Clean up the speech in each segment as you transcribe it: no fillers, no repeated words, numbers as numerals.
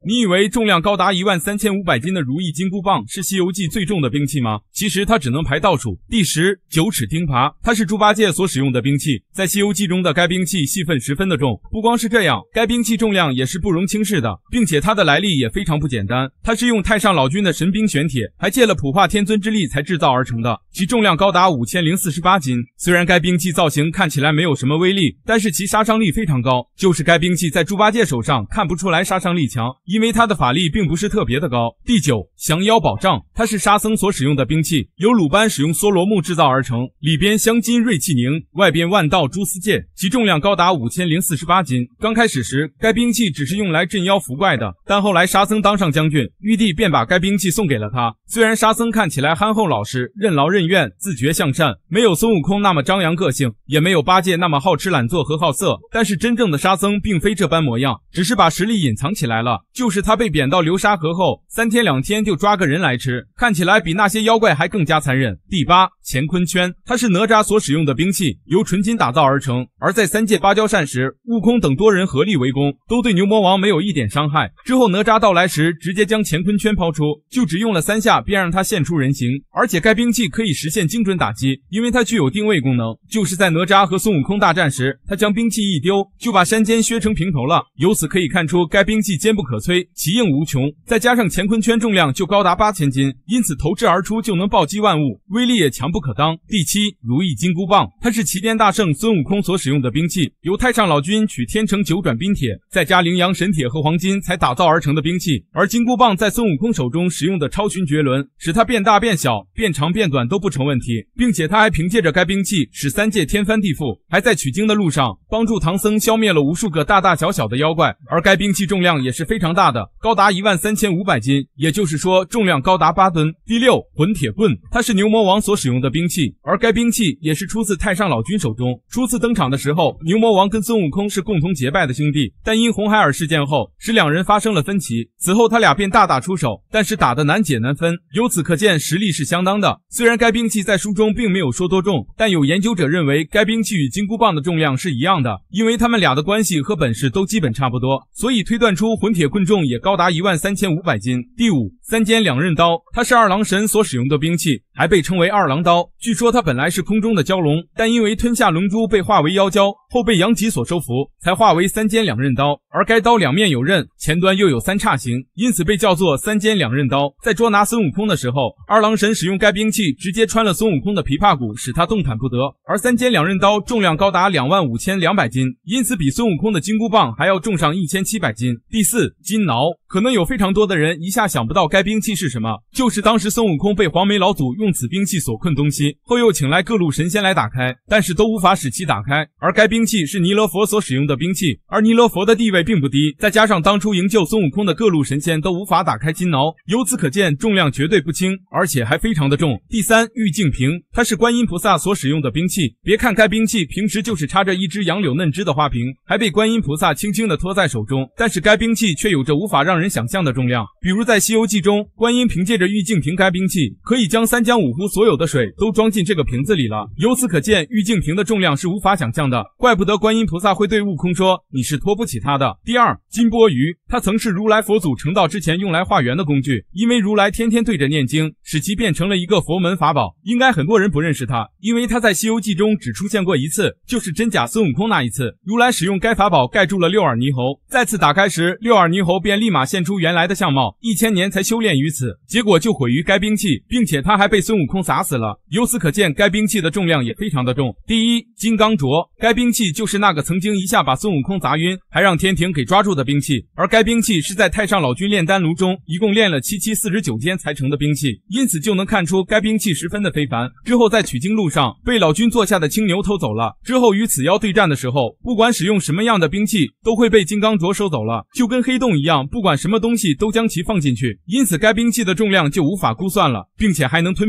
你以为重量高达13500斤的如意金箍棒是西游记最重的兵器吗？其实它只能排倒数。第10，九齿钉耙，它是猪八戒所使用的兵器，在西游记中的该兵器戏份十分的重。不光是这样，该兵器重量也是不容轻视的，并且它的来历也非常不简单。它是用太上老君的神兵玄铁，还借了普化天尊之力才制造而成的，其重量高达5048斤。虽然该兵器造型看起来没有什么威力，但是其杀伤力非常高。就是该兵器在猪八戒手上看不出来杀伤力强，因为他的法力并不是特别的高。第9，降妖宝杖，它是沙僧所使用的兵器，由鲁班使用梭罗木制造而成，里边镶金锐气凝，外边万道蛛丝剑，其重量高达5048斤。刚开始时，该兵器只是用来镇妖伏怪的，但后来沙僧当上将军，玉帝便把该兵器送给了他。虽然沙僧看起来憨厚老实，任劳任怨，自觉向善，没有孙悟空那么张扬个性，也没有八戒那么好吃懒做和好色，但是真正的沙僧并非这般模样，只是把实力隐藏起来了。就是他被贬到流沙河后，3天2天就抓个人来吃，看起来比那些妖怪还更加残忍。第8，乾坤圈，它是哪吒所使用的兵器，由纯金打造而成。而在3界芭蕉扇时，悟空等多人合力围攻，都对牛魔王没有一点伤害。之后哪吒到来时，直接将乾坤圈抛出，就只用了3下便让他现出人形。而且该兵器可以实现精准打击，因为它具有定位功能。就是在哪吒和孙悟空大战时，他将兵器一丢，就把山尖削成平头了。由此可以看出该兵器坚不可摧，奇硬无穷，再加上乾坤圈重量就高达8000斤，因此投掷而出就能暴击万物，威力也强不可当。第7，如意金箍棒，它是齐天大圣孙悟空所使用的兵器，由太上老君取天成九转冰铁，再加羚羊神铁和黄金才打造而成的兵器。而金箍棒在孙悟空手中使用的超群绝伦，使它变大变小，变长变短都不成问题，并且他还凭借着该兵器使3界天翻地覆，还在取经的路上帮助唐僧消灭了无数个大大小小的妖怪。而该兵器重量也是非常大的，高达13500斤，也就是说重量高达8吨。第6，混铁棍，它是牛魔王所使用的兵器，而该兵器也是出自太上老君手中。初次登场的时候，牛魔王跟孙悟空是共同结拜的兄弟，但因红孩儿事件后使两人发生了分歧，此后他俩便大打出手，但是打得难解难分，由此可见实力是相当的。虽然该兵器在书中并没有说多重，但有研究者认为该兵器与金箍棒的重量是一样的，因为他们俩的关系和本事都基本差不多，所以推断出混铁棍重也高达13500斤。第5，3尖两刃刀，它是二郎神所使用的兵器，还被称为二郎刀。据说它本来是空中的蛟龙，但因为吞下龙珠被化为妖蛟，后被杨吉所收服，才化为3尖两刃刀。而该刀两面有刃，前端又有3叉形，因此被叫做3尖两刃刀。在捉拿孙悟空的时候，二郎神使用该兵器直接穿了孙悟空的琵琶骨，使他动弹不得。而3尖两刃刀重量高达25200斤，因此比孙悟空的金箍棒还要重上1700斤。第4，金挠，可能有非常多的人一下想不到该兵器是什么，就是当时孙悟空被黄眉老祖用此兵器所困东西，后又请来各路神仙来打开，但是都无法使其打开。而该兵器是弥勒佛所使用的兵器，而弥勒佛的地位并不低，再加上当初营救孙悟空的各路神仙都无法打开金挠，由此可见重量绝对不轻，而且还非常的重。第3，玉净瓶，它是观音菩萨所使用的兵器，别看该兵器平时就是插着一只杨柳嫩枝的花瓶，还被观音菩萨轻轻地托在手中，但是该兵器却有着无法让人想象的重量。比如在西游记中，观音凭借着玉净瓶该兵器，可以将三江五湖所有的水都装进这个瓶子里了，由此可见玉净瓶的重量是无法想象的，怪不得观音菩萨会对悟空说你是托不起它的。第2，金钵盂，它曾是如来佛祖成道之前用来化缘的工具，因为如来天天对着念经，使其变成了一个佛门法宝。应该很多人不认识它，因为它在西游记中只出现过一次，就是真假孙悟空那一次，如来使用该法宝盖住了六耳猕猴，再次打开时，六耳猕猴便立马现出原来的相貌，1000年才修炼于此，结果就毁于该兵器，并且他还被孙悟空砸死了。由此可见该兵器的重量也非常的重。第1，金刚镯，该兵器就是那个曾经一下把孙悟空砸晕，还让天庭给抓住的兵器，而该兵器是在太上老君炼丹炉中一共炼了7749天才成的兵器，因此就能看出该兵器十分的非凡。之后在取经路上被老君坐下的青牛偷走了，之后与此妖对战的时候，不管使用什么样的兵器都会被金刚镯收走了，就跟黑洞一样，不管什么东西都将其放进去，因此该兵器的重量就无法估算了，并且还能吞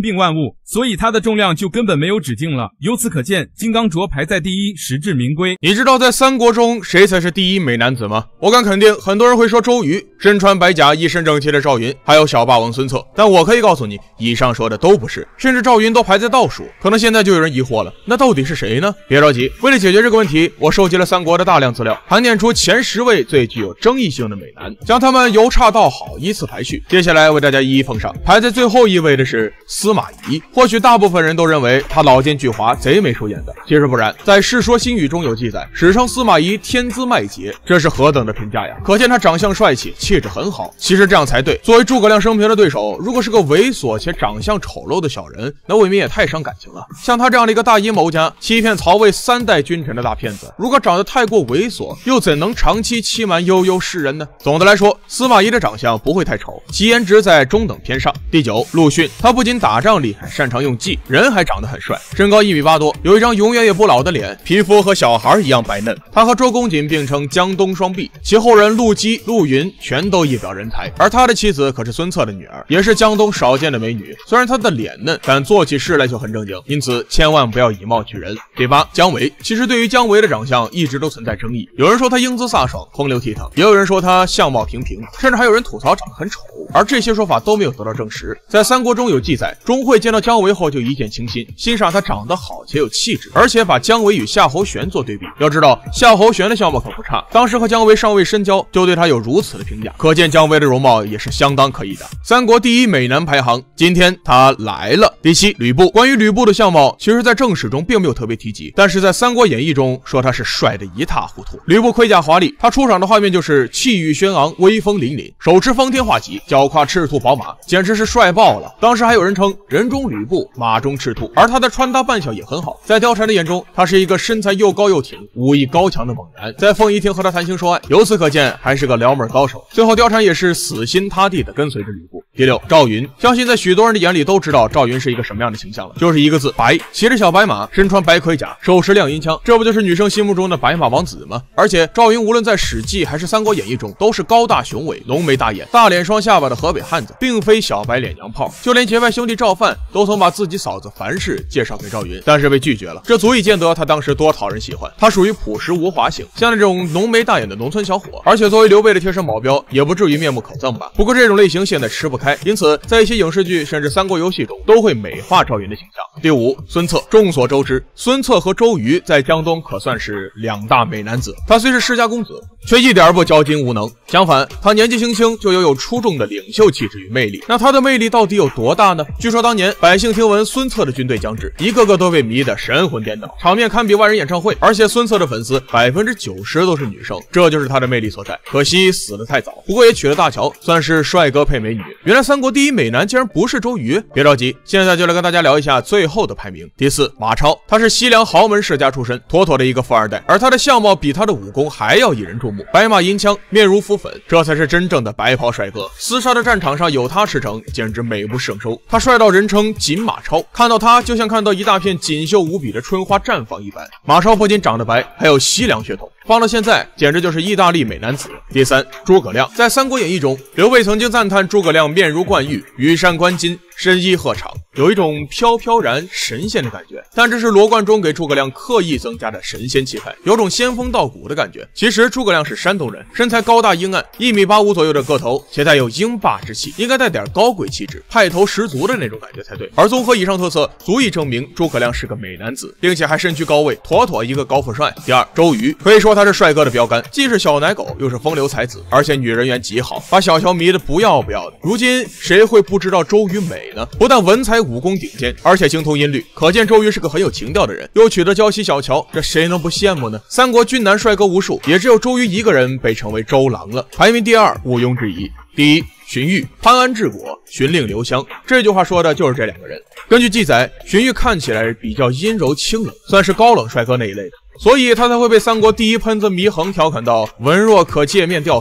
并万物，所以它的重量就根本没有止境了。由此可见，金刚镯排在第一，实至名归。 你知道在三国中谁才是第一美男子吗？我敢肯定，很多人会说周瑜，身穿白甲，一身正气的赵云，还有小霸王孙策。但我可以告诉你，以上说的都不是，甚至赵云都排在倒数。可能现在就有人疑惑了，那到底是谁呢？别着急，为了解决这个问题，我收集了三国的大量资料，盘点出前10位最具有争议性的美男，将他们由差到好依次排序。接下来为大家一一奉上。排在最后一位的是司马懿，或许大部分人都认为他老奸巨猾，贼眉鼠眼的，其实不然。在《世说新语》中有记载，史称司马懿天资麦捷，这是何等的评价呀！可见他长相帅气，气质很好。其实这样才对。作为诸葛亮生平的对手，如果是个猥琐且长相丑陋的小人，那未免也太伤感情了。像他这样的一个大阴谋家，欺骗曹魏3代君臣的大骗子，如果长得太过猥琐，又怎能长期欺瞒悠悠世人呢？总的来说，司马懿的长相不会太丑，其颜值在中等偏上。第9，陆逊，他不仅打仗厉害，擅长用计，人还长得很帅，身高1.8米多，有一张永远也不老的脸，皮肤和小孩一样白嫩。他和周公瑾并称江东双璧，其后人陆机、陆云全都一表人才。而他的妻子可是孙策的女儿，也是江东少见的美女。虽然她的脸嫩，但做起事来就很正经，因此千万不要以貌取人。第8，姜维。其实对于姜维的长相一直都存在争议，有人说他英姿飒爽，风流倜傥，也有人说他相貌平平，甚至还有人吐槽长得很丑。而这些说法都没有得到证实。在三国中有记载，钟会见到姜维后就一见倾心，欣赏他长得好且有气质，而且把姜维与夏侯玄做对比。要知道夏侯玄的相貌可不差，当时和姜维尚未深交就对他有如此的评价，可见姜维的容貌也是相当可以的。三国第一美男排行，今天他来了。第7，吕布。关于吕布的相貌，其实在正史中并没有特别提及，但是在三国演义中说他是帅得一塌糊涂。吕布盔甲华丽，他出场的画面就是气宇轩昂，威风凛凛，手持方天画戟，脚跨赤兔宝马，简直是帅爆了。当时还有人称人中吕布，马中赤兔。而他的穿搭扮相也很好，在貂蝉的眼中，他是一个身材又高又挺，武艺高强的猛男。在凤仪亭和他谈情说爱，由此可见还是个撩妹高手。最后貂蝉也是死心塌地的跟随着吕布。第6，赵云。相信在许多人的眼里都知道赵云是一个什么样的形象了，就是一个字，白。骑着小白马，身穿白盔甲，手持亮银枪，这不就是女生心目中的白马王子吗？而且赵云无论在史记还是三国演义中，都是高大雄伟，浓眉大眼，大脸双下巴的河北汉子，并非小白脸娘炮。就连结拜兄弟赵范都曾把自己嫂子樊氏介绍给赵云，但是被拒绝了，这足以见得他当时多讨人喜欢。他属于朴实无华型，像那种浓眉大眼的农村小伙，而且作为刘备的贴身保镖，也不至于面目可憎吧。不过这种类型现在吃不开，因此在一些影视剧甚至三国游戏中都会美化赵云的形象。第5，孙策。众所周知，孙策和周瑜在江东可算是2大美男子。他虽是世家公子，却一点不骄矜无能，相反，他年纪轻轻就拥有出众的领袖气质与魅力。那他的魅力到底有多大呢？据说当年百姓听闻孙策的军队将至，一个个都被迷得神魂颠倒，场面堪比万人演唱会。而且孙策的粉丝90%都是女生，这就是他的魅力所在。可惜死得太早，不过也娶了大乔，算是帅哥配美女。原来三国第一美男竟然不是周瑜。别着急，现在就来跟大家聊一下最后的排名。第4，马超。他是西凉豪门世家出身，妥妥的一个富二代，而他的相貌比他的武功还要引人注目，白马银枪，面如浮粉，这才是真正的白袍帅哥。厮杀的战场上有他驰骋，简直美不胜收。他帅到人称锦马超，看到他就像看到一大片锦绣无比的春花绽放一般。马超不仅长得白，还有西凉血统，放到现在简直就是意大利美男子。第3，诸葛亮。在《三国演义》中，刘备曾经赞叹诸葛亮面如冠玉，羽扇纶巾，身衣鹤氅，有一种飘飘然神仙的感觉。但这是罗贯中给诸葛亮刻意增加的神仙气派，有种仙风道骨的感觉。其实诸葛亮是山东人，身材高大英暗，1.85米左右的个头，且带有英霸之气，应该带点高贵气质，派头十足的那种感觉才对。而综合以上特色，足以证明诸葛亮是个美男子，并且还身居高位，妥妥一个高富帅。第2，周瑜。可以说他是帅哥的标杆，既是小奶狗，又是风流才子，而且女人缘极好，把小乔迷得不要不要的。如今谁会不知道周瑜美呢？不但文才武功顶尖，而且精通音律，可见周瑜是个很有情调的人，又娶得娇妻小乔，这谁能不羡慕呢？三国俊男帅哥无数，也只有周瑜一个人被称为周郎了。排名第2，毋庸置疑。第1，荀彧。潘安治国，荀令留香。这句话说的就是这2个人。根据记载，荀彧看起来比较阴柔清冷，算是高冷帅哥那一类的，所以他才会被三国第一喷子祢衡调侃到文若可借面吊丧，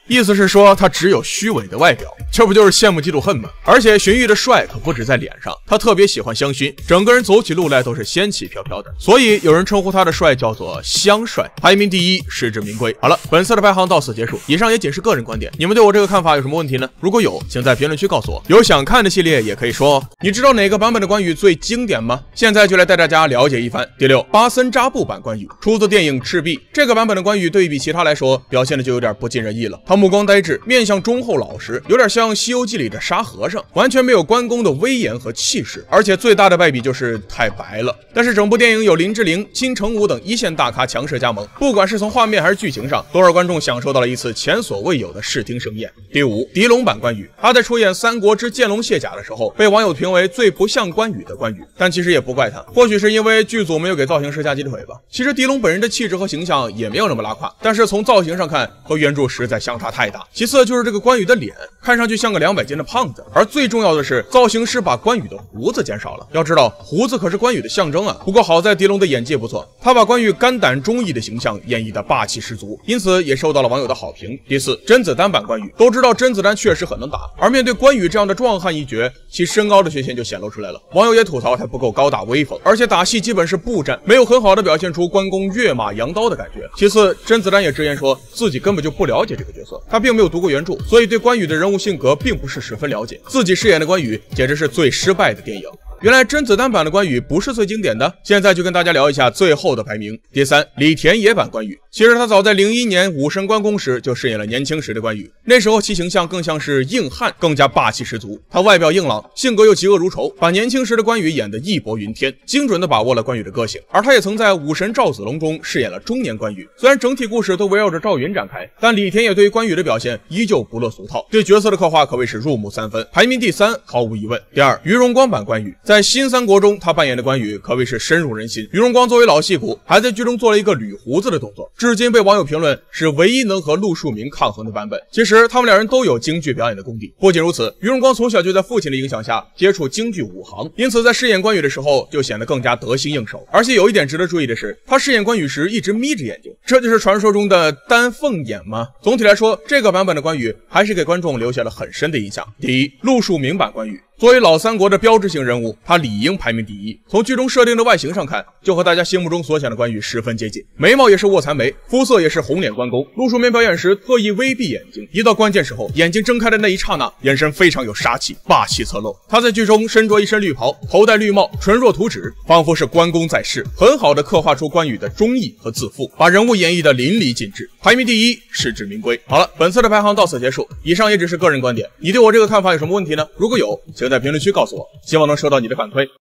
意思是说他只有虚伪的外表，这不就是羡慕嫉妒恨吗？而且荀彧的帅可不止在脸上，他特别喜欢香薰，整个人走起路来都是仙气飘飘的，所以有人称呼他的帅叫做香帅，排名第一，实至名归。好了，本次的排行到此结束，以上也仅是个人观点，你们对我这个看法有什么问题呢？如果有，请在评论区告诉我。有想看的系列也可以说哦。你知道哪个版本的关羽最经典吗？现在就来带大家了解一番。第6，巴森扎布版关羽，出自电影《赤壁》。这个版本的关羽对比其他来说，表现的就有点不尽人意了。他目光呆滞，面相忠厚老实，有点像《西游记》里的沙和尚，完全没有关公的威严和气势。而且最大的败笔就是太白了。但是整部电影有林志玲、金城武等一线大咖强势加盟，不管是从画面还是剧情上，都让观众享受到了一次前所未有的视听盛宴。第5，狄龙版关羽，他在出演《三国之剑龙卸甲》的时候，被网友评为最不像关羽的关羽，但其实也不怪他，或许是因为剧组没有给造型师加鸡腿吧。其实狄龙本人的气质和形象也没有那么拉胯，但是从造型上看，和原著实在相差太大。其次就是这个关羽的脸，看上去像个200斤的胖子，而最重要的是，造型师把关羽的胡子减少了。要知道，胡子可是关羽的象征啊。不过好在狄龙的演技不错，他把关羽肝胆忠义的形象演绎的霸气十足，因此也受到了网友的好评。第4，甄子丹版关羽，都知道甄子丹确实很能打，而面对关羽这样的壮汉一角，其身高的缺陷就显露出来了。网友也吐槽他不够高大威风，而且打戏基本是步战，没有很好的表现出关公跃马扬刀的感觉。其次，甄子丹也直言说自己根本就不了解这个角色，他并没有读过原著，所以对关羽的人物性格并不是十分了解，自己饰演的关羽简直是最失败的电影。原来甄子丹版的关羽不是最经典的，现在就跟大家聊一下最后的排名。第3，李田野版关羽，其实他早在01年武神关公时就饰演了年轻时的关羽，那时候其形象更像是硬汉，更加霸气十足。他外表硬朗，性格又嫉恶如仇，把年轻时的关羽演得义薄云天，精准地把握了关羽的个性。而他也曾在武神赵子龙中饰演了中年关羽，虽然整体故事都围绕着赵云展开，但李田野对于关羽的表现依旧不落俗套，对角色的刻画可谓是入木3分，排名第3，毫无疑问。第2，于荣光版关羽，在新三国中，他扮演的关羽可谓是深入人心。于荣光作为老戏骨，还在剧中做了一个捋胡子的动作，至今被网友评论是唯一能和陆树铭抗衡的版本。其实他们两人都有京剧表演的功底。不仅如此，于荣光从小就在父亲的影响下接触京剧武行，因此在饰演关羽的时候就显得更加得心应手。而且有一点值得注意的是，他饰演关羽时一直眯着眼睛，这就是传说中的丹凤眼吗？总体来说，这个版本的关羽还是给观众留下了很深的印象。第1，陆树铭版关羽。作为老三国的标志性人物，他理应排名第1。从剧中设定的外形上看，就和大家心目中所想的关羽十分接近，眉毛也是卧蚕眉，肤色也是红脸关公。陆树铭表演时特意微闭眼睛，一到关键时候，眼睛睁开的那一刹那，眼神非常有杀气，霸气侧漏。他在剧中身着一身绿袍，头戴绿帽，唇若涂脂，仿佛是关公在世，很好的刻画出关羽的忠义和自负，把人物演绎的淋漓尽致，排名第1，实至名归。好了，本次的排行到此结束，以上也只是个人观点，你对我这个看法有什么问题呢？如果有，请在评论区告诉我，希望能收到你的反馈。